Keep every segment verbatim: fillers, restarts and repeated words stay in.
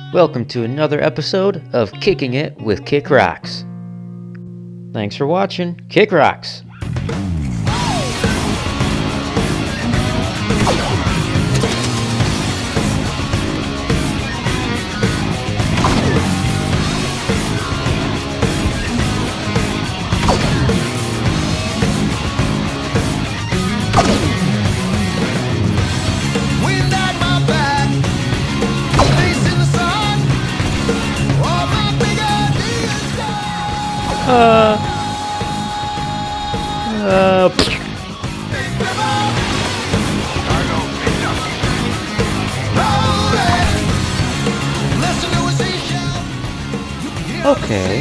Welcome to another episode of Kicking It with Kick Rocks. Thanks for watching. Kick Rocks! Uh, uh, okay.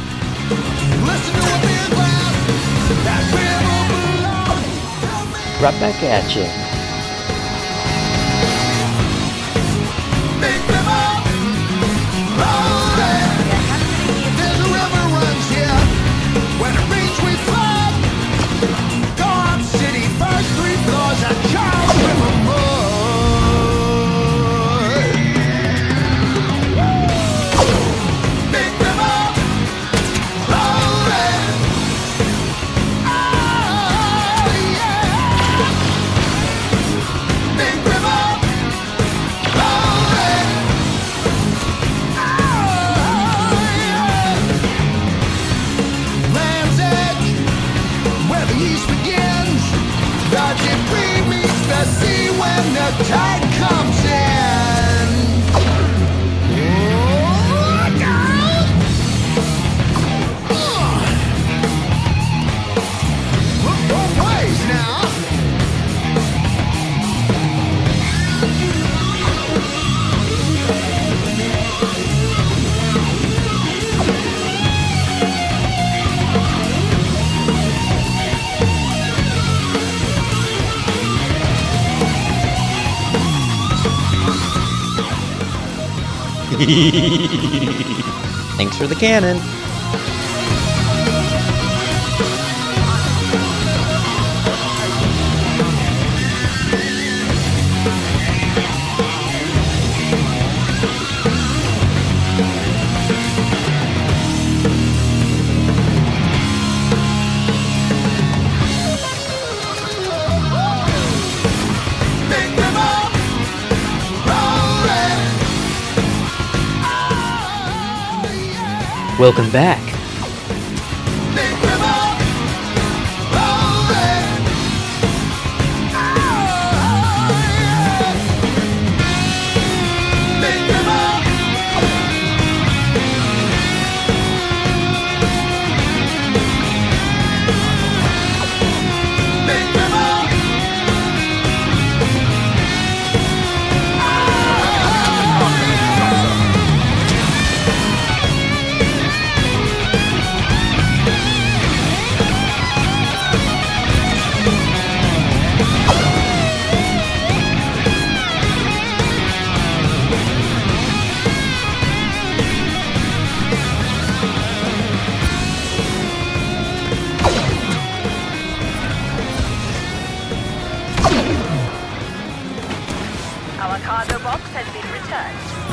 Right back at you. The tide comes in. Oh, God. Look both ways now. Thanks for the cannon. Welcome back. Our cargo box has been returned.